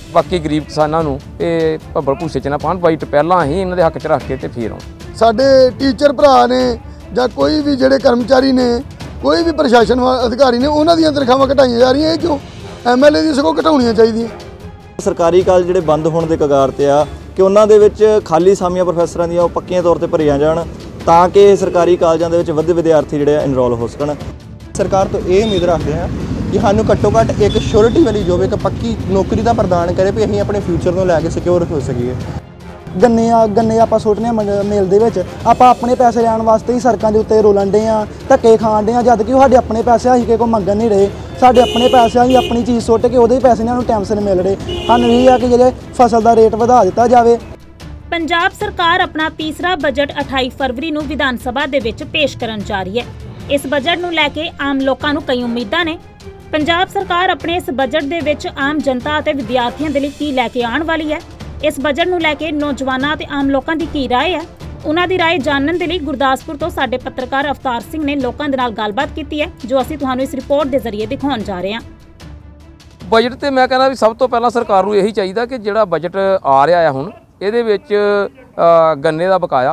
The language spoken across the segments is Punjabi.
बाकी गरीब किसानों नूं ये भब्बल भूसे च ना पाउण। बजट पहलां ही इन्हां दे हक च रख के ते फिर आउण। साडे टीचर भरा ने जां कोई भी जिहड़े कर्मचारी ने कोई भी प्रशासन अधिकारी ने उन्हां दीयां तनखाहां घटाईਆਂ जा रहीਆਂ। क्यों MLA दी सगों घटाउणीਆਂ ਚਾਹੀਦੀਆਂ। सरकारी कालेज ਜਿਹੜੇ ਬੰਦ ਹੋਣ ਦੇ ਕਗਾਰ ਤੇ ਆ ਕਿ ਉਹਨਾਂ ਦੇ ਵਿੱਚ ਖਾਲੀ ਸਾਮੀਆਂ ਪ੍ਰੋਫੈਸਰਾਂ ਦੀਆਂ ਉਹ ਪੱਕੀਆਂ ਤੌਰ ਤੇ ਭਰੀਆਂ ਜਾਣ ਤਾਂ ਕਿ ਸਰਕਾਰੀ ਕਾਲਜਾਂ ਦੇ ਵਿੱਚ ਵੱਧ ਵਿਦਿਆਰਥੀ ਜਿਹੜੇ ਇਨਰੋਲ ਹੋ ਸਕਣ। ਸਰਕਾਰ ਤੋਂ ਇਹ ਉਮੀਦ ਰੱਖਦੇ ਹਾਂ ਕਿ ਸਾਨੂੰ ਘੱਟੋ ਘੱਟ ਇੱਕ ਸ਼ੋਰਿਟੀ ਵਾਲੀ ਜੋਬ, ਇੱਕ ਪੱਕੀ ਨੌਕਰੀ ਦਾ ਪ੍ਰਦਾਨ ਕਰੇ ਵੀ ਅਸੀਂ ਆਪਣੇ ਫਿਊਚਰ ਨੂੰ ਲੈ ਕੇ ਸਿਕਿਉਰ ਹੋ ਸਕੀਏ। ਗੰਨੇ ਆਪਾਂ ਸੁੱਟਨੇ ਮੇਲ ਦੇ ਵਿੱਚ ਆਪਾਂ ਆਪਣੇ ਪੈਸੇ ਲੈਣ ਵਾਸਤੇ ਹੀ ਸੜਕਾਂ ਦੇ ਉੱਤੇ ਰੋਲਣ ਡੇ ਆ, ਧੱਕੇ ਖਾਣ ਡੇ ਆ, ਜਦ ਕਿ ਉਹ ਸਾਡੇ ਆਪਣੇ ਪੈਸੇ ਅਸੀਂ ਕਿਸੇ ਕੋਲ ਮੰਗਣ ਨਹੀਂ ਰਹੇ। ਸਾਡੇ ਆਪਣੇ ਪੈਸੇ ਅਸੀਂ ਆਪਣੀ ਚੀਜ਼ ਸੁੱਟ ਕੇ ਉਹਦੇ ਪੈਸੇ ਇਹਨਾਂ ਨੂੰ ਟਾਈਮ ਸਿਰ ਮਿਲ ਰਹੇ। ਸਾਨੂੰ ਇਹ ਆ ਕਿ ਜਿਹੜੇ ਫਸਲ ਦਾ ਰੇਟ ਵਧਾ ਦਿੱਤਾ ਜਾਵੇ। ਪੰਜਾਬ ਸਰਕਾਰ ਆਪਣਾ ਤੀਸਰਾ ਬਜਟ 28 ਫਰਵਰੀ ਨੂੰ ਵਿਧਾਨ ਸਭਾ ਦੇ ਵਿੱਚ ਪੇਸ਼ ਕਰਨ ਜਾ ਰਹੀ ਹੈ। ਇਸ ਬਜਟ ਨੂੰ ਲੈ ਕੇ ਆਮ ਲੋਕਾਂ ਨੂੰ ਕਈ ਉਮੀਦਾਂ ਨੇ। ਪੰਜਾਬ ਸਰਕਾਰ ਆਪਣੇ ਇਸ ਬਜਟ ਦੇ ਵਿੱਚ ਆਮ ਜਨਤਾ ਅਤੇ ਵਿਦਿਆਰਥੀਆਂ ਦੇ ਲਈ ਕੀ ਲੈ ਕੇ ਆਉਣ ਵਾਲੀ ਹੈ, ਇਸ ਬਜਟ ਨੂੰ ਲੈ ਕੇ ਨੌਜਵਾਨਾਂ ਅਤੇ ਆਮ ਲੋਕਾਂ ਦੀ ਕੀ ਰਾਏ ਹੈ, ਉਹਨਾਂ ਦੀ ਰਾਏ ਜਾਣਨ ਦੇ ਲਈ ਗੁਰਦਾਸਪੁਰ ਤੋਂ ਸਾਡੇ ਪੱਤਰਕਾਰ ਅਵਤਾਰ ਸਿੰਘ ਨੇ ਲੋਕਾਂ ਦੇ ਨਾਲ ਗੱਲਬਾਤ ਕੀਤੀ ਹੈ, ਜੋ ਅਸੀਂ ਤੁਹਾਨੂੰ ਇਸ ਰਿਪੋਰਟ ਦੇ ਜ਼ਰੀਏ ਦਿਖਾਉਣ ਜਾ ਰਹੇ ਹਾਂ। ਬਜਟ ਤੇ ਮੈਂ ਕਹਿੰਦਾ ਵੀ ਸਭ ਤੋਂ ਪਹਿਲਾਂ ਸਰਕਾਰ ਨੂੰ ਇਹੀ ਚਾਹੀਦਾ ਕਿ ਜਿਹੜਾ ਬਜਟ ਆ ਰਿਹਾ ਹੈ ਹੁਣ ਇਹਦੇ ਵਿੱਚ ਗੰਨੇ ਦਾ ਬਕਾਇਆ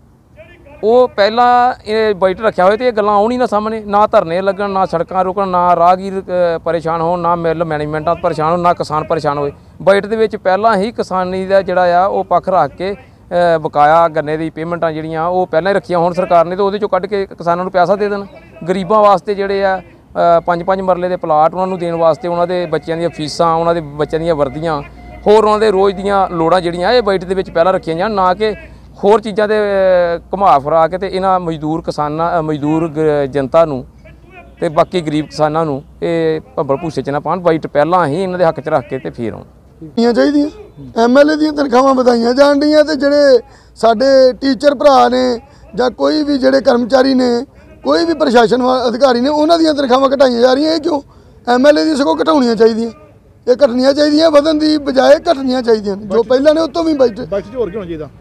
ਉਹ ਪਹਿਲਾਂ ਇਹ ਬਜਟ ਰੱਖਿਆ ਹੋਇਆ ਤੇ ਇਹ ਗੱਲਾਂ ਆਉਣ ਹੀ ਨਾ ਸਾਹਮਣੇ। ਨਾ ਧਰਨੇ ਲੱਗਣ, ਨਾ ਸੜਕਾਂ ਰੁਕਣ, ਨਾ ਰਾਹਗੀਰ ਪਰੇਸ਼ਾਨ ਹੋਣ, ਨਾ ਮਿਲ ਮੈਨੇਜਮੈਂਟਾਂ ਪਰੇਸ਼ਾਨ ਹੋਣ, ਨਾ ਕਿਸਾਨ ਪਰੇਸ਼ਾਨ ਹੋਏ। ਬਜਟ ਦੇ ਵਿੱਚ ਪਹਿਲਾਂ ਹੀ ਕਿਸਾਨੀ ਦਾ ਜਿਹੜਾ ਆ ਉਹ ਪੱਖ ਰੱਖ ਕੇ ਬਕਾਇਆ ਗੰਨੇ ਦੀ ਪੇਮੈਂਟਾਂ ਜਿਹੜੀਆਂ ਉਹ ਪਹਿਲਾਂ ਹੀ ਰੱਖੀਆਂ ਹੋਣ ਸਰਕਾਰ ਨੇ, ਤੇ ਉਹਦੇ ਚੋਂ ਕੱਢ ਕੇ ਕਿਸਾਨਾਂ ਨੂੰ ਪੈਸਾ ਦੇ ਦੇਣ। ਗਰੀਬਾਂ ਵਾਸਤੇ ਜਿਹੜੇ ਆ 5-5 ਮਰਲੇ ਦੇ ਪਲਾਟ ਉਹਨਾਂ ਨੂੰ ਦੇਣ ਵਾਸਤੇ, ਉਹਨਾਂ ਦੇ ਬੱਚਿਆਂ ਦੀਆਂ ਫੀਸਾਂ, ਉਹਨਾਂ ਦੇ ਬੱਚਿਆਂ ਦੀਆਂ ਵਰਦੀਆਂ, ਹੋਰ ਉਹਨਾਂ ਦੇ ਰੋਜ਼ ਦੀਆਂ ਲੋੜਾਂ ਜਿਹੜੀਆਂ ਇਹ ਬਜਟ ਦੇ ਵਿੱਚ ਪਹਿਲਾਂ ਰੱਖੀਆਂ ਜਾਣ, ਨਾ ਕਿ ਹੋਰ ਚੀਜ਼ਾਂ ਦੇ ਘੁਮਾ ਫਿਰਾ ਕੇ ਤੇ ਇਹਨਾਂ ਮਜ਼ਦੂਰ ਕਿਸਾਨਾਂ ਮਜ਼ਦੂਰ ਜਨਤਾ ਨੂੰ ਤੇ ਬਾਕੀ ਗਰੀਬ ਕਿਸਾਨਾਂ ਨੂੰ ਇਹ ਭੱਬਲ ਭੂਸੇ 'ਚ ਨਾ ਪਾਉਣ। ਬਜਟ ਪਹਿਲਾਂ ਹੀ ਇਹਨਾਂ ਦੇ ਹੱਕ 'ਚ ਰੱਖ ਕੇ ਤੇ ਫਿਰ ਆਉਣ ਚਾਹੀਦੀਆਂ। MLA ਦੀਆਂ ਤਨਖਾਹਾਂ ਵਧਾਈਆਂ ਜਾਣ ਡੀਆਂ ਤੇ ਜਿਹੜੇ ਸਾਡੇ ਟੀਚਰ ਭਰਾ ਨੇ ਜਾਂ ਕੋਈ ਵੀ ਜਿਹੜੇ ਕਰਮਚਾਰੀ ਨੇ ਕੋਈ ਵੀ ਪ੍ਰਸ਼ਾਸਨ ਅਧਿਕਾਰੀ ਨੇ ਉਹਨਾਂ ਦੀਆਂ ਤਨਖਾਹਾਂ ਘਟਾਈਆਂ ਜਾ ਰਹੀਆਂ। ਕਿਉਂ MLA ਦੀ ਸਗੋਂ ਘਟਾਉਣੀਆਂ ਚਾਹੀਦੀਆਂ। ਇਹ ਘਟਣੀਆਂ ਚਾਹੀਦੀਆਂ, ਵਧਣ ਦੀ ਬਜਾਏ ਘਟਣੀਆਂ ਚਾਹੀਦੀਆਂ। ਜੋ ਪਹਿਲਾਂ ਨੇ ਉਹ ਤੋਂ ਵੀ ਬਜਟ 'ਚ ਹੋਰ ਕੀ ਹੋਣਾ ਚਾਹੀਦਾ।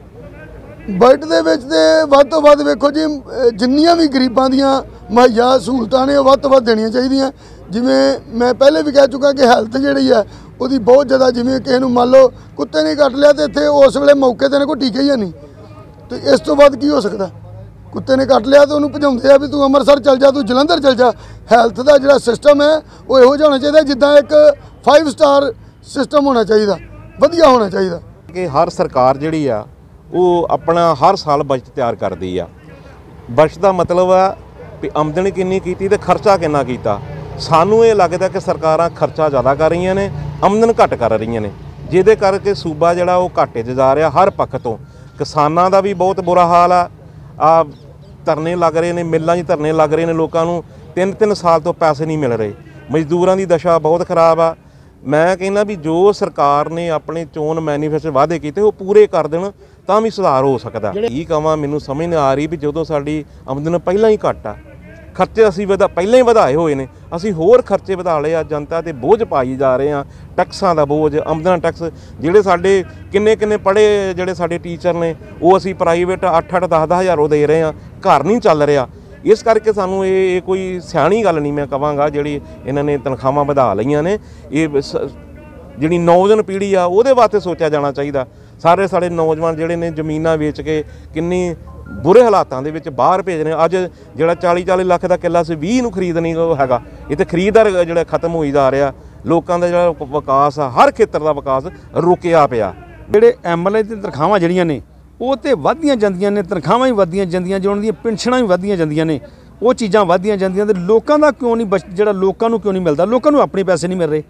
ਬਜਟ ਦੇ ਵਿੱਚ ਤੇ ਵੱਧ ਤੋਂ ਵੱਧ ਵੇਖੋ ਜੀ ਜਿੰਨੀਆਂ ਵੀ ਗਰੀਬਾਂ ਦੀਆਂ ਮੁਹੱਈਆ ਸਹੂਲਤਾਂ ਨੇ ਉਹ ਵੱਧ ਤੋਂ ਵੱਧ ਦੇਣੀਆਂ ਚਾਹੀਦੀਆਂ। ਜਿਵੇਂ ਮੈਂ ਪਹਿਲੇ ਵੀ ਕਹਿ ਚੁੱਕਾ ਕਿ ਹੈਲਥ ਜਿਹੜੀ ਆ ਉਹਦੀ ਬਹੁਤ ਜ਼ਿਆਦਾ, ਜਿਵੇਂ ਕਿਸੇ ਨੂੰ ਮੰਨ ਲਓ ਕੁੱਤੇ ਨੇ ਕੱਟ ਲਿਆ ਤੇ ਇੱਥੇ ਉਸ ਵੇਲੇ ਮੌਕੇ 'ਤੇ ਕੋਈ ਟੀਕਾ ਹੀ ਨਹੀਂ, ਤੇ ਇਸ ਤੋਂ ਵੱਧ ਕੀ ਹੋ ਸਕਦਾ। ਕੁੱਤੇ ਨੇ ਕੱਟ ਲਿਆ ਤੇ ਉਹਨੂੰ ਭਜਾਉਂਦੇ ਆ ਵੀ ਤੂੰ ਅੰਮ੍ਰਿਤਸਰ ਚੱਲ ਜਾ, ਤੂੰ ਜਲੰਧਰ ਚੱਲ ਜਾ। ਹੈਲਥ ਦਾ ਜਿਹੜਾ ਸਿਸਟਮ ਹੈ ਉਹ ਇਹੋ ਜਿਹਾ ਹੋਣਾ ਚਾਹੀਦਾ ਜਿੱਦਾਂ ਇੱਕ 5 ਸਟਾਰ ਸਿਸਟਮ ਹੋਣਾ ਚਾਹੀਦਾ, ਵਧੀਆ ਹੋਣਾ ਚਾਹੀਦਾ। ਕਿ ਹਰ ਸਰਕਾਰ ਜਿਹੜੀ ਆ ਉਹ ਆਪਣਾ ਹਰ ਸਾਲ ਬਜਟ ਤਿਆਰ ਕਰਦੀ ਆ। ਬਜਟ ਦਾ ਮਤਲਬ ਆ ਵੀ ਆਮਦਨ ਕਿੰਨੀ ਕੀਤੀ ਤੇ ਖਰਚਾ ਕਿੰਨਾ ਕੀਤਾ। ਸਾਨੂੰ ਇਹ ਲੱਗਦਾ ਕਿ ਸਰਕਾਰਾਂ ਖਰਚਾ ਜ਼ਿਆਦਾ ਕਰ ਰਹੀਆਂ ਨੇ, ਆਮਦਨ ਘੱਟ ਕਰ ਰਹੀਆਂ ਨੇ, ਜਿਹਦੇ ਕਰਕੇ ਸੂਬਾ ਜਿਹੜਾ ਉਹ ਘਾਟੇ 'ਚ ਜਾ ਰਿਹਾ ਹਰ ਪੱਖ ਤੋਂ। ਕਿਸਾਨਾਂ ਦਾ ਵੀ ਬਹੁਤ ਬੁਰਾ ਹਾਲ ਆ ਧਰਨੇ ਲੱਗ ਰਹੇ ਨੇ, ਮਿੱਲਾਂ 'ਚ ਧਰਨੇ ਲੱਗ ਰਹੇ ਨੇ, ਲੋਕਾਂ ਨੂੰ 3-3 ਸਾਲ ਤੋਂ ਪੈਸੇ ਨਹੀਂ ਮਿਲ ਰਹੇ। ਮਜ਼ਦੂਰਾਂ ਦੀ ਦਸ਼ਾ ਬਹੁਤ ਖਰਾਬ ਆ। ਮੈਂ ਕਹਿੰਦਾ ਵੀ ਜੋ ਸਰਕਾਰ ਨੇ ਆਪਣੇ ਚੋਣ ਮੈਨੀਫੈਸਟੋ ਵਾਅਦੇ ਕੀਤੇ ਉਹ ਪੂਰੇ ਕਰ ਦੇਣ ਤਾਂ ਵੀ ਸੁਧਾਰ ਹੋ ਸਕਦਾ। ਕੀ ਕਹਾਂ, ਮੈਨੂੰ ਸਮਝ ਨਹੀਂ ਆ ਰਹੀ ਵੀ ਜਦੋਂ ਸਾਡੀ ਆਮਦਨ ਪਹਿਲਾਂ ਹੀ ਘੱਟ ਆ, ਖਰਚੇ ਅਸੀਂ ਪਹਿਲਾਂ ਹੀ ਵਧਾਏ ਹੋਏ ਨੇ, ਅਸੀਂ ਹੋਰ ਖਰਚੇ ਵਧਾ ਲਏ ਆ, ਜਨਤਾ 'ਤੇ ਬੋਝ ਪਾਈ ਜਾ ਰਹੇ ਆ, ਟੈਕਸਾਂ ਦਾ ਬੋਝ, ਆਮਦਨ ਟੈਕਸ। ਜਿਹੜੇ ਸਾਡੇ ਕਿੰਨੇ ਪੜ੍ਹੇ ਜਿਹੜੇ ਸਾਡੇ ਟੀਚਰ ਨੇ ਉਹ ਅਸੀਂ ਪ੍ਰਾਈਵੇਟ 8-8, 10-10 ਹਜ਼ਾਰ ਉਹ ਦੇ ਰਹੇ ਆ, ਘਰ ਨਹੀਂ ਚੱਲ ਰਿਹਾ। ਇਸ ਕਰਕੇ ਸਾਨੂੰ ਇਹ ਕੋਈ ਸਿਆਣੀ ਗੱਲ ਨਹੀਂ ਮੈਂ ਕਹਾਂਗਾ ਜਿਹੜੀ ਇਹਨਾਂ ਨੇ ਤਨਖਾਹਾਂ ਵਧਾ ਲਈਆਂ ਨੇ। ਇਹ ਜਿਹੜੀ ਨੌਜਵਾਨ ਪੀੜ੍ਹੀ ਆ ਉਹਦੇ ਵਾਸਤੇ ਸੋਚਿਆ ਜਾਣਾ ਚਾਹੀਦਾ। ਸਾਰੇ ਸਾਡੇ ਨੌਜਵਾਨ ਜਿਹੜੇ ਨੇ ਜ਼ਮੀਨਾਂ ਵੇਚ ਕੇ ਕਿੰਨੀ ਬੁਰੇ ਹਾਲਾਤਾਂ ਦੇ ਵਿੱਚ ਬਾਹਰ ਭੇਜ ਰਹੇ। ਅੱਜ ਜਿਹੜਾ 40-40 ਲੱਖ ਦਾ ਕਿੱਲਾ ਸੀ 20 ਨੂੰ ਖਰੀਦ ਨਹੀਂ ਹੈਗਾ। ਇਹ ਤਾਂ ਖਰੀਦਦਾਰ ਜਿਹੜਾ ਖਤਮ ਹੋਈ ਜਾ ਰਿਹਾ। ਲੋਕਾਂ ਦਾ ਜਿਹੜਾ ਵਿਕਾਸ ਆ, ਹਰ ਖੇਤਰ ਦਾ ਵਿਕਾਸ ਰੁਕਿਆ ਪਿਆ। ਜਿਹੜੇ MLA ਦੀਆਂ ਤਨਖਾਹਾਂ ਜਿਹੜੀਆਂ ਨੇ ਉਹ ਤਾਂ ਵੱਧਦੀਆਂ ਜਾਂਦੀਆਂ ਨੇ, ਤਨਖਾਹਾਂ ਵੀ ਵੱਧਦੀਆਂ ਜਾਂਦੀਆਂ, ਜੋ ਉਹਨਾਂ ਦੀਆਂ ਪੈਨਸ਼ਨਾਂ ਵੀ ਵੱਧਦੀਆਂ ਜਾਂਦੀਆਂ ਨੇ, ਉਹ ਚੀਜ਼ਾਂ ਵੱਧਦੀਆਂ ਜਾਂਦੀਆਂ। ਤੇ ਲੋਕਾਂ ਦਾ ਕਿਉਂ ਨਹੀਂ ਜਿਹੜਾ ਲੋਕਾਂ ਨੂੰ ਕਿਉਂ ਨਹੀਂ ਮਿਲਦਾ? ਲੋਕਾਂ ਨੂੰ ਆਪਣੇ ਪੈਸੇ ਨਹੀਂ ਮਿਲ ਰਹੇ।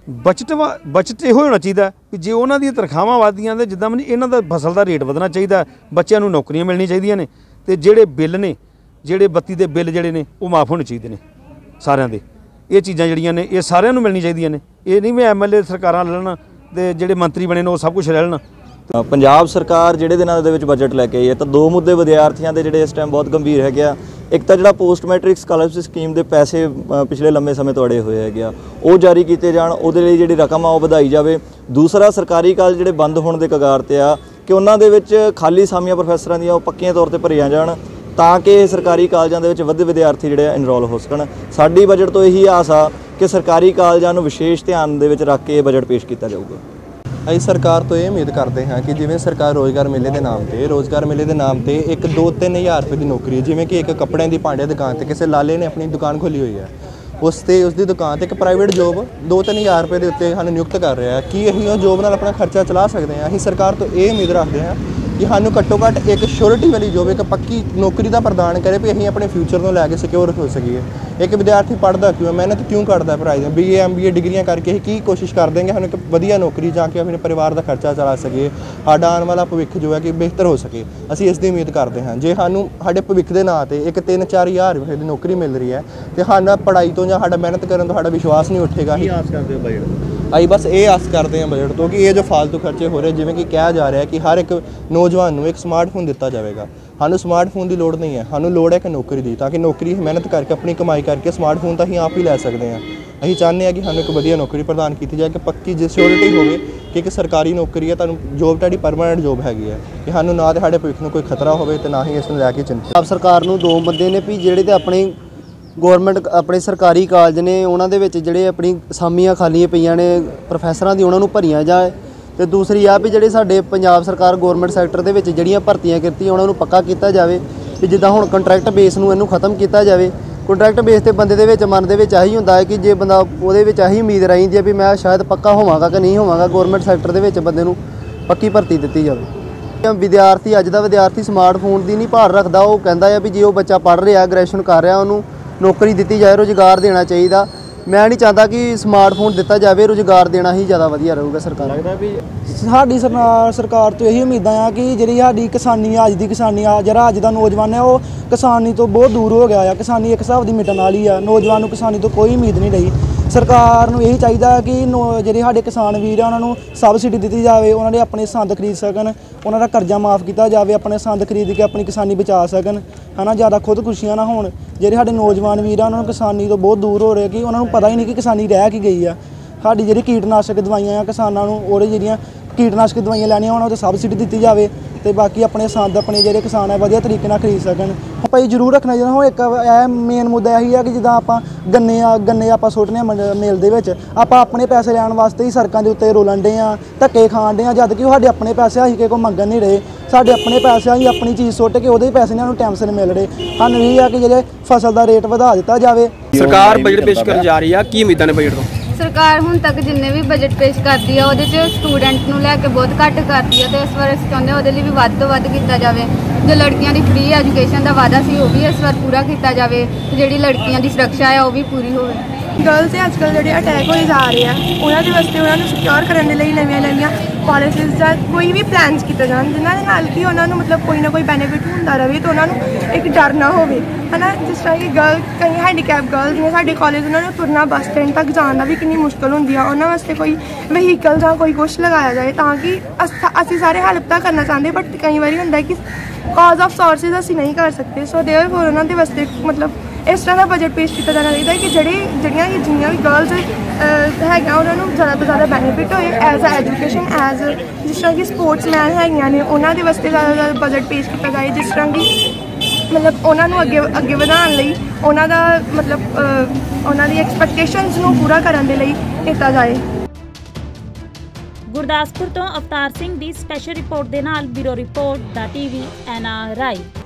ਬਜਟ ਇਹੋ ਹੋਣਾ ਚਾਹੀਦਾ ਕਿ ਜੇ ਉਹਨਾਂ ਦੀਆਂ ਤਨਖਾਹਾਂ ਵੱਧਦੀਆਂ ਤੇ ਜਿੱਦਾਂ ਇਹਨਾਂ ਦਾ ਫਸਲ ਦਾ ਰੇਟ ਵਧਣਾ ਚਾਹੀਦਾ, ਬੱਚਿਆਂ ਨੂੰ ਨੌਕਰੀਆਂ ਮਿਲਣੀਆਂ ਚਾਹੀਦੀਆਂ ਨੇ, ਤੇ ਜਿਹੜੇ ਬਿੱਲ ਨੇ, ਜਿਹੜੇ ਬੱਤੀ ਦੇ ਬਿੱਲ ਜਿਹੜੇ ਨੇ ਉਹ ਮਾਫ ਹੋਣੇ ਚਾਹੀਦੇ ਨੇ ਸਾਰਿਆਂ ਦੇ। ਇਹ ਚੀਜ਼ਾਂ ਜਿਹੜੀਆਂ ਨੇ ਇਹ ਸਾਰਿਆਂ ਨੂੰ ਮਿਲਣੀ ਚਾਹੀਦੀਆਂ ਨੇ। ਇਹ ਨਹੀਂ ਵੀ MLA ਸਰਕਾਰਾਂ ਲੈ ਲੈਣ ਤੇ ਜਿਹੜੇ ਮੰਤਰੀ ਬਣੇ ਨੇ ਉਹ ਸਭ ਕੁਝ ਲੈ ਲੈਣ। ਪੰਜਾਬ ਸਰਕਾਰ ਜਿਹੜੇ ਦਿਨਾਂ ਦੇ ਵਿੱਚ ਬਜਟ ਲੈ ਕੇ ਆਈ ਹੈ ਤਾਂ ਦੋ ਮੁੱਦੇ ਵਿਦਿਆਰਥੀਆਂ ਦੇ ਜਿਹੜੇ ਇਸ ਟਾਈਮ ਬਹੁਤ ਗੰਭੀਰ ਹੈਗੇ ਆ। ਇੱਕ ਤਾਂ ਜਿਹੜਾ ਪੋਸਟ ਮੈਟ੍ਰਿਕ ਸਕਾਲਰਸ਼ਿਪ ਸਕੀਮ ਦੇ ਪੈਸੇ ਪਿਛਲੇ ਲੰਮੇ ਸਮੇਂ ਤੋਂ ਅੜੇ ਹੋਏ ਹੈਗੇ ਆ, ਉਹ ਜਾਰੀ ਕੀਤੇ ਜਾਣ, ਉਹਦੇ ਲਈ ਜਿਹੜੀ ਰਕਮ ਆ ਉਹ ਵਧਾਈ ਜਾਵੇ। ਦੂਸਰਾ, ਸਰਕਾਰੀ ਕਾਲਜ ਜਿਹੜੇ ਬੰਦ ਹੋਣ ਦੇ ਕਗਾਰ ਤੇ ਆ ਕਿ ਉਹਨਾਂ ਦੇ ਵਿੱਚ ਖਾਲੀ ਸਾਮੀਆਂ ਪ੍ਰੋਫੈਸਰਾਂ ਦੀਆਂ ਉਹ ਪੱਕੀਆਂ ਤੌਰ ਤੇ ਭਰੀਆਂ ਜਾਣ ਤਾਂ ਕਿ ਸਰਕਾਰੀ ਕਾਲਜਾਂ ਦੇ ਵਿੱਚ ਵੱਧ ਵਿਦਿਆਰਥੀ ਜਿਹੜੇ ਆ ਇਨਰੋਲ ਹੋ ਸਕਣ। ਸਾਡੀ ਬਜਟ ਤੋਂ ਇਹੀ ਆਸ ਆ ਕਿ ਸਰਕਾਰੀ ਕਾਲਜਾਂ ਨੂੰ ਵਿਸ਼ੇਸ਼ ਧਿਆਨ ਦੇ ਵਿੱਚ ਰੱਖ ਕੇ ਇਹ ਬਜਟ ਪੇਸ਼ ਕੀਤਾ ਜਾਊਗਾ। ਅਸੀਂ ਸਰਕਾਰ ਤੋਂ ਇਹ ਉਮੀਦ ਕਰਦੇ ਹਾਂ ਕਿ ਜਿਵੇਂ ਸਰਕਾਰ ਰੋਜ਼ਗਾਰ ਮੇਲੇ ਦੇ ਨਾਮ ਤੇ ਇੱਕ 2-3 ਹਜ਼ਾਰ ਰੁਪਏ ਦੀ ਨੌਕਰੀ, ਜਿਵੇਂ ਕਿ ਇੱਕ ਕੱਪੜਿਆਂ ਦੀ ਭਾਂਡੇ ਦੁਕਾਨ ਤੇ ਕਿਸੇ ਲਾਲੇ ਨੇ ਆਪਣੀ ਦੁਕਾਨ ਖੋਲ੍ਹੀ ਹੋਈ ਹੈ, ਉਸ ਦੀ ਦੁਕਾਨ ਤੇ ਇੱਕ ਪ੍ਰਾਈਵੇਟ ਜੋਬ 2-3 ਹਜ਼ਾਰ ਰੁਪਏ ਦੇ ਉੱਤੇ ਸਾਨੂੰ ਨਿਯੁਕਤ ਕਰ ਰਿਹਾ ਹੈ। ਕੀ ਅਸੀਂ ਉਹ ਜੋਬ ਨਾਲ ਆਪਣਾ ਖਰਚਾ ਚਲਾ ਸਕਦੇ ਹਾਂ? ਅਸੀਂ ਸਰਕਾਰ ਤੋਂ ਇਹ ਉਮੀਦ ਰੱਖਦੇ ਹਾਂ ਕਿ ਸਾਨੂੰ ਘੱਟੋ ਘੱਟ ਇੱਕ ਸ਼ੋਰਿਟੀ ਵਾਲੀ ਜੋਬ, ਇੱਕ ਪੱਕੀ ਨੌਕਰੀ ਦਾ ਪ੍ਰਦਾਨ ਕਰੇ ਵੀ ਅਸੀਂ ਆਪਣੇ ਫਿਊਚਰ ਨੂੰ ਲੈ ਕੇ ਸਿਕਿਉਰ ਹੋ ਸਕੀਏ। ਇੱਕ ਵਿਦਿਆਰਥੀ ਪੜ੍ਹਦਾ ਕਿਉਂ, ਮਿਹਨਤ ਕਿਉਂ ਕਰਦਾ ਪੜ੍ਹਾਈ ਦੇ, BA MBA ਡਿਗਰੀਆਂ ਕਰਕੇ ਅਸੀਂ ਕੀ ਕੋਸ਼ਿਸ਼ ਕਰਦੇ ਹਾਂ ਕਿ ਸਾਨੂੰ ਇੱਕ ਵਧੀਆ ਨੌਕਰੀ ਜਾ ਕੇ ਆਪਣੇ ਪਰਿਵਾਰ ਦਾ ਖਰਚਾ ਚਲਾ ਸਕੀਏ, ਸਾਡਾ ਆਉਣ ਵਾਲਾ ਭਵਿੱਖ ਜੋ ਹੈ ਕਿ ਬਿਹਤਰ ਹੋ ਸਕੇ। ਅਸੀਂ ਇਸ ਦੀ ਉਮੀਦ ਕਰਦੇ ਹਾਂ। ਜੇ ਸਾਨੂੰ ਸਾਡੇ ਭਵਿੱਖ ਦੇ ਨਾਂ ਤੇ ਇੱਕ 3-4 ਹਜ਼ਾਰ ਰੁਪਏ ਦੀ ਨੌਕਰੀ ਮਿਲ ਰਹੀ ਹੈ ਤੇ ਸਾਡਾ ਪੜ੍ਹਾਈ ਤੋਂ ਜਾਂ ਸਾਡਾ ਮਿਹਨਤ ਕਰਨ ਤੋਂ ਸਾਡਾ ਵਿਸ਼ਵਾਸ ਨਹੀਂ ਉੱਠੇਗਾ। ਕੀ ਆਸ ਕਰਦੇ ਹੋ ਬਜਟ? ਅਸੀਂ ਬਸ ਇਹ ਆਸ ਕਰਦੇ ਹਾਂ ਬਜਟ ਤੋਂ ਕਿ ਇਹ ਜੋ ਫਾਲਤੂ ਖਰਚੇ ਹੋ ਰਹੇ, ਜਿਵੇਂ ਕਿ ਕਿਹਾ ਜਾ ਰਿਹਾ ਕਿ ਹਰ ਇੱਕ ਨੌਜਵਾਨ ਨੂੰ ਇੱਕ ਸਮਾਰਟਫੋਨ ਦਿੱਤਾ ਜਾਵੇਗਾ, ਸਾਨੂੰ ਸਮਾਰਟਫੋਨ ਦੀ ਲੋੜ ਨਹੀਂ ਹੈ, ਸਾਨੂੰ ਲੋੜ ਹੈ ਇੱਕ ਨੌਕਰੀ ਦੀ, ਤਾਂ ਕਿ ਨੌਕਰੀ ਮਿਹਨਤ ਕਰਕੇ ਆਪਣੀ ਕਮਾਈ ਕਰਕੇ ਸਮਾਰਟਫੋਨ ਤਾਂ ਅਸੀਂ ਆਪ ਹੀ ਲੈ ਸਕਦੇ ਹਾਂ। ਅਸੀਂ ਚਾਹੁੰਦੇ ਹਾਂ ਕਿ ਸਾਨੂੰ ਇੱਕ ਵਧੀਆ ਨੌਕਰੀ ਪ੍ਰਦਾਨ ਕੀਤੀ ਜਾਏ, ਕਿ ਪੱਕੀ ਜੇ ਸਿਕਿਉਰਿਟੀ ਹੋਵੇ ਕਿ ਇੱਕ ਸਰਕਾਰੀ ਨੌਕਰੀ ਹੈ, ਤੁਹਾਨੂੰ ਜੋਬ ਤੁਹਾਡੀ ਪਰਮਾਨੈਂਟ ਜੋਬ ਹੈਗੀ ਹੈ, ਕਿ ਸਾਨੂੰ ਨਾ ਤਾਂ ਸਾਡੇ ਭਵਿੱਖ ਨੂੰ ਕੋਈ ਖਤਰਾ ਹੋਵੇ ਤੇ ਨਾ ਹੀ ਇਸ ਨੂੰ ਲੈ ਕੇ ਚਿੰਤਾ। ਆਪ ਸਰਕਾਰ ਨੂੰ ਦੋ ਮੁੱਦੇ ਨੇ ਵੀ ਜਿਹੜੇ ਤੇ ਆਪਣੇ ਗੌਰਮੈਂਟ ਆਪਣੇ ਸਰਕਾਰੀ ਕਾਲਜ ਨੇ ਉਹਨਾਂ ਦੇ ਵਿੱਚ ਜਿਹੜੇ ਆਪਣੀ ਅਸਾਮੀਆਂ ਖਾਲੀਆਂ ਪਈਆਂ ਨੇ ਪ੍ਰੋਫੈਸਰਾਂ ਦੀ, ਉਹਨਾਂ ਨੂੰ ਭਰੀਆਂ ਜਾਏ। ਤੇ ਦੂਸਰੀ ਆ ਵੀ ਜਿਹੜੇ ਸਾਡੇ ਪੰਜਾਬ ਸਰਕਾਰ ਗੌਰਮੈਂਟ ਸੈਕਟਰ ਦੇ ਵਿੱਚ ਜਿਹੜੀਆਂ ਭਰਤੀਆਂ ਕੀਤੀਆਂ ਉਹਨਾਂ ਨੂੰ ਪੱਕਾ ਕੀਤਾ ਜਾਵੇ, ਵੀ ਜਿੱਦਾਂ ਹੁਣ ਕੰਟਰੈਕਟ ਬੇਸ ਨੂੰ ਇਹਨੂੰ ਖਤਮ ਕੀਤਾ ਜਾਵੇ। ਕੰਟਰੈਕਟ ਬੇਸ ਤੇ ਬੰਦੇ ਦੇ ਵਿੱਚ ਮਨ ਦੇ ਵਿੱਚ ਆਹੀ ਹੁੰਦਾ ਹੈ ਕਿ ਜੇ ਬੰਦਾ ਉਹਦੇ ਵਿੱਚ ਆਹੀ ਉਮੀਦ ਰਹਿੰਦੀ ਹੈ ਵੀ ਮੈਂ ਸ਼ਾਇਦ ਪੱਕਾ ਹੋਵਾਂਗਾ ਕਿ ਨਹੀਂ ਹੋਵਾਂਗਾ, ਗੌਰਮੈਂਟ ਸੈਕਟਰ ਦੇ ਵਿੱਚ ਬੰਦੇ ਨੂੰ ਪੱਕੀ ਭਰਤੀ ਦਿੱਤੀ ਜਾਵੇ। ਵਿਦਿਆਰਥੀ, ਅੱਜ ਦਾ ਵਿਦਿਆਰਥੀ ਸਮਾਰਟਫੋਨ ਦੀ ਨਹੀਂ ਭਾਰ ਰੱਖਦਾ, ਉਹ ਕਹਿੰਦਾ ਹੈ ਵੀ ਜੇ ਉਹ ਬੱਚਾ ਪੜ੍ਹ ਰਿਹਾ, ਗ੍ਰੈਜੂਏਸ਼ਨ ਕਰ ਰਿਹਾ, ਉਹਨੂੰ ਨੌਕਰੀ ਦਿੱਤੀ ਜਾਏ, ਰੁਜ਼ਗਾਰ ਦੇਣਾ ਚਾਹੀਦਾ। ਮੈਂ ਨਹੀਂ ਚਾਹੁੰਦਾ ਕਿ ਸਮਾਰਟਫੋਨ ਦਿੱਤਾ ਜਾਵੇ, ਰੁਜ਼ਗਾਰ ਦੇਣਾ ਹੀ ਜ਼ਿਆਦਾ ਵਧੀਆ ਰਹੂਗਾ। ਸਰਕਾਰ ਲੱਗਦਾ ਵੀ ਸਾਡੀ ਸਰਕਾਰ ਤੋਂ ਇਹੀ ਉਮੀਦਾਂ ਆ ਕਿ ਜਿਹੜੀ ਸਾਡੀ ਕਿਸਾਨੀ ਅੱਜ ਦੀ ਕਿਸਾਨੀ ਆ, ਜਿਹੜਾ ਅੱਜ ਦਾ ਨੌਜਵਾਨ ਹੈ ਉਹ ਕਿਸਾਨੀ ਤੋਂ ਬਹੁਤ ਦੂਰ ਹੋ ਗਿਆ ਆ। ਕਿਸਾਨੀ ਇੱਕ ਹਿਸਾਬ ਦੀ ਮਿਟਣ ਵਾਲੀ ਆ, ਨੌਜਵਾਨ ਨੂੰ ਕਿਸਾਨੀ ਤੋਂ ਕੋਈ ਉਮੀਦ ਨਹੀਂ ਰਹੀ। ਸਰਕਾਰ ਨੂੰ ਇਹੀ ਚਾਹੀਦਾ ਕਿ ਜਿਹੜੇ ਸਾਡੇ ਕਿਸਾਨ ਵੀਰ ਆ ਉਹਨਾਂ ਨੂੰ ਸਬਸਿਡੀ ਦਿੱਤੀ ਜਾਵੇ, ਉਹਨਾਂ ਦੇ ਆਪਣੇ ਸੰਦ ਖਰੀਦ ਸਕਣ, ਉਹਨਾਂ ਦਾ ਕਰਜ਼ਾ ਮਾਫ ਕੀਤਾ ਜਾਵੇ, ਆਪਣੇ ਸੰਦ ਖਰੀਦ ਕੇ ਆਪਣੀ ਕਿਸਾਨੀ ਬਚਾ ਸਕਣ, ਹੈ ਨਾ। ਜ਼ਿਆਦਾ ਖੁਦਕੁਸ਼ੀਆਂ ਨਾ ਹੋਣ। ਜਿਹੜੇ ਸਾਡੇ ਨੌਜਵਾਨ ਵੀਰ ਆ ਉਹਨਾਂ ਨੂੰ ਕਿਸਾਨੀ ਤੋਂ ਬਹੁਤ ਦੂਰ ਹੋ ਰਹੇ ਕਿ ਉਹਨਾਂ ਨੂੰ ਪਤਾ ਹੀ ਨਹੀਂ ਕਿ ਕਿਸਾਨੀ ਰਹਿ ਕੀ ਗਈ ਆ। ਸਾਡੀ ਜਿਹੜੀ ਕੀਟਨਾਸ਼ਕ ਦਵਾਈਆਂ ਆ ਕਿਸਾਨਾਂ ਨੂੰ, ਉਹਦੇ ਜਿਹੜੀਆਂ ਕੀਟਨਾਸ਼ਕ ਦਵਾਈਆਂ ਲੈਣੀਆਂ ਉਹਨਾਂ 'ਤੇ ਸਬਸਿਡੀ ਦਿੱਤੀ ਜਾਵੇ ਤੇ ਬਾਕੀ ਆਪਣੇ ਸੰਦ ਆਪਣੇ ਜਿਹੜੇ ਕਿਸਾਨ ਆ ਵਧੀਆ ਤਰੀਕੇ ਨਾਲ ਖਰੀਦ ਸਕਣ। ਆਪਾਂ ਇਹ ਜ਼ਰੂਰ ਰੱਖਣਾ ਚਾਹੀਦਾ। ਹੁਣ ਇੱਕ ਇਹ ਮੇਨ ਮੁੱਦਾ ਇਹੀ ਆ ਕਿ ਜਿੱਦਾਂ ਆਪਾਂ ਗੰਨੇ ਆਪਾਂ ਸੁੱਟਨੇ ਮੇਲ ਦੇ ਵਿੱਚ, ਆਪਾਂ ਆਪਣੇ ਪੈਸੇ ਲੈਣ ਵਾਸਤੇ ਹੀ ਸੜਕਾਂ ਦੇ ਉੱਤੇ ਰੋਲਣ ਡੇ ਆ, ਧੱਕੇ ਖਾਣ ਡੇ ਆ, ਜਦ ਕਿ ਉਹ ਸਾਡੇ ਆਪਣੇ ਪੈਸੇ ਅਸੀਂ ਕਿਸੇ ਕੋਲ ਮੰਗਣ ਨਹੀਂ ਰਹੇ। ਸਾਡੇ ਆਪਣੇ ਪੈਸੇ ਅਸੀਂ ਆਪਣੀ ਚੀਜ਼ ਸੁੱਟ ਕੇ ਉਹਦੇ ਪੈਸੇ ਨਾਲ ਨੂੰ ਟਾਈਮ ਸਿਰ ਮਿਲ ਰਹੇ। ਸਾਨੂੰ ਇਹ ਆ ਕਿ ਜਿਹੜੇ ਫਸਲ ਦਾ ਰੇਟ ਵਧਾ ਦਿੱਤਾ ਜਾਵੇ। ਸਰਕਾਰ ਬਜਟ ਪੇਸ਼ ਕਰਨ ਜਾ ਰਹੀ ਆ, ਕੀ ਉਮੀਦਾਂ ਨੇ ਬਜਟ ਤੋਂ? ਸਰਕਾਰ ਹੁਣ ਤੱਕ ਜਿੰਨੇ ਵੀ ਬਜਟ ਪੇਸ਼ ਕਰਦੀ ਆ ਉਹਦੇ 'ਚ ਸਟੂਡੈਂਟ ਨੂੰ ਲੈ ਕੇ ਬਹੁਤ ਘੱਟ ਕਰਦੀ ਆ, ਤੇ ਇਸ ਵਾਰ ਅਸੀਂ ਚਾਹੁੰਦੇ ਉਹਦੇ ਲਈ ਵੀ ਵੱਧ ਤੋਂ ਵੱਧ ਕੀਤਾ ਜਾਵੇ। ਜੋ ਲੜਕੀਆਂ ਦੀ ਫ੍ਰੀ ਐਜੂਕੇਸ਼ਨ ਦਾ ਵਾਅਦਾ ਸੀ ਉਹ ਵੀ ਇਸ ਵਾਰ ਪੂਰਾ ਕੀਤਾ ਜਾਵੇ, ਤੇ ਜਿਹੜੀ ਲੜਕੀਆਂ ਦੀ ਸੁਰੱਖਿਆ ਆ ਉਹ ਵੀ ਪੂਰੀ ਹੋਵੇ। ਗਰਲਸ ਦੇ ਅੱਜ ਕੱਲ੍ਹ ਜਿਹੜੇ ਅਟੈਕ ਹੋਏ ਜਾ ਰਹੇ ਆ, ਉਹਨਾਂ ਦੇ ਵਾਸਤੇ ਉਹਨਾਂ ਨੂੰ ਸਿਕਿਉਰ ਕਰਨ ਦੇ ਲਈ ਨਵੀਆਂ ਪਾਲਿਸੀਜ਼ ਜਾਂ ਕੋਈ ਵੀ ਪਲਾਨਸ ਕੀਤੇ ਜਾਣ, ਜਿਨ੍ਹਾਂ ਦੇ ਨਾਲ ਕਿ ਉਹਨਾਂ ਨੂੰ ਮਤਲਬ ਕੋਈ ਨਾ ਕੋਈ ਬੈਨੀਫਿਟ ਹੁੰਦਾ ਰਹੇ, ਤੇ ਉਹਨਾਂ ਨੂੰ ਇੱਕ ਡਰ ਨਾ ਹੋਵੇ, ਹੈ ਨਾ। ਜਿਸ ਤਰ੍ਹਾਂ ਕਿ ਕਈ ਹੈਂਡੀਕੈਪ ਗਰਲਸ ਨੇ ਸਾਡੇ ਕਾਲਜ, ਉਹਨਾਂ ਨੂੰ ਤੁਰਨਾ ਬੱਸ ਸਟੈਂਡ ਤੱਕ ਜਾਣ ਦਾ ਵੀ ਕਿੰਨੀ ਮੁਸ਼ਕਿਲ ਹੁੰਦੀ ਆ। ਉਹਨਾਂ ਵਾਸਤੇ ਕੋਈ ਵਹੀਕਲ ਜਾਂ ਕੋਈ ਕੁਛ ਲਗਾਇਆ ਜਾਏ ਤਾਂ ਕਿ ਅਸੀਂ ਸਾਰੇ ਹੈਲਪ ਤਾਂ ਕਰਨਾ ਚਾਹੁੰਦੇ, ਬਟ ਕਈ ਵਾਰੀ ਹੁੰਦਾ ਕਿ ਕਾਜ਼ ਆਫ ਸੋਰਸਿਸ ਅਸੀਂ ਨਹੀਂ ਕਰ ਸਕਦੇ। ਸੋ ਦੇਅਰਫੋਰ ਉਹਨਾਂ ਦੇ ਵਾਸਤੇ ਮਤਲਬ ਇਸ ਤਰ੍ਹਾਂ ਦਾ ਬਜਟ ਪੇਸ਼ ਕੀਤਾ ਜਾਣਾ ਚਾਹੀਦਾ ਕਿ ਜਿੰਨੀਆਂ ਵੀ ਗਰਲਸ ਹੈਗੀਆਂ ਉਹਨਾਂ ਨੂੰ ਜ਼ਿਆਦਾ ਤੋਂ ਜ਼ਿਆਦਾ ਬੈਨੀਫਿਟ ਹੋਏ ਐਜ਼ ਅ ਐਜੂਕੇਸ਼ਨ, ਐਜ਼ ਜਿਸ ਤਰ੍ਹਾਂ ਕਿ ਸਪੋਰਟਸਮੈਨ ਹੈਗੀਆਂ ਨੇ ਉਹਨਾਂ ਦੇ ਵਾਸਤੇ ਜ਼ਿਆਦਾ ਬਜਟ ਪੇਸ਼ ਕੀਤਾ ਜਾਏ, ਜਿਸ ਤਰ੍ਹਾਂ ਕਿ ਮਤਲਬ ਉਹਨਾਂ ਨੂੰ ਅੱਗੇ ਵਧਾਉਣ ਲਈ ਉਹਨਾਂ ਦਾ ਮਤਲਬ ਉਹਨਾਂ ਦੀ ਐਕਸਪੈਕਟੇਸ਼ਨਸ ਨੂੰ ਪੂਰਾ ਕਰਨ ਦੇ ਲਈ ਕੀਤਾ ਜਾਏ। ਗੁਰਦਾਸਪੁਰ ਤੋਂ ਅਵਤਾਰ ਸਿੰਘ ਦੀ ਸਪੈਸ਼ਲ ਰਿਪੋਰਟ ਦੇ ਨਾਲ ਬਿਊਰੋ ਰਿਪੋਰਟ ਦਾ TV NRI।